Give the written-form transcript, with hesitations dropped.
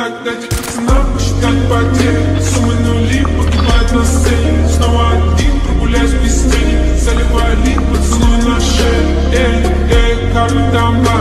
дать пацанам посчитать потери. Суммы нули погибают на сцене. Снова один, прогуляюсь без тени, заливая лик, поцелуй на шее. Эй, эй, как там